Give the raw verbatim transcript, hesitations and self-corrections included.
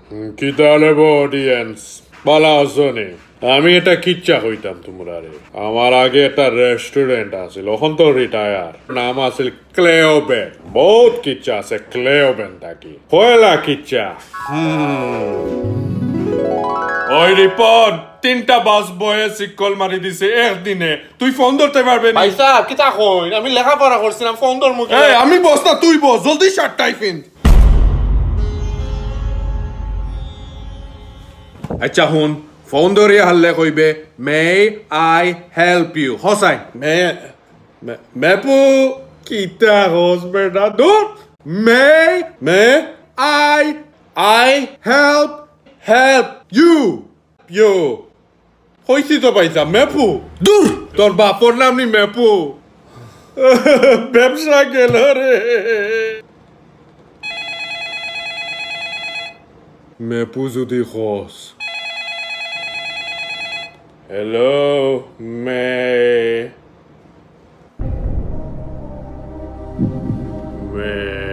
কি তাহলে অডিয়েন্স বলা আসনি আমি এটা কিচ্ছা হইতাম তোমরা রে আমার আগে একটা রেস্টুরেন্ট আছিল এখন তো রিটায়ার নাম আছিল ক্লেওবেন বহুত কিচ্ছা আছে ক্লেওবেন থাকি হয়লা কিচ্ছা ওই রিপোর্ট তিনটা বাস বয়ে সিকল মারি দিছে একদিনে তুই ফোন ধরতে পারবে না ভাই সাহেব কি তা কইন আমি লেখাপড়া করছিলাম ফোন ধর মুখে এই আমি বস না তুই বস জলদি শার্ট টাই পিন আচ্ছা হুন ফোন ধরিয়া হাল্লে কইবে মে আই হেল্প ইউ হসাই মে মেপু কিতা হোস বেটা দূর may may I I help help you you হইছি তো পাইছা মেপু দূর তোর বাপর নাম নি মেপু ব্যবসা গেল রে মেপু যদি খোস Hello, May. May.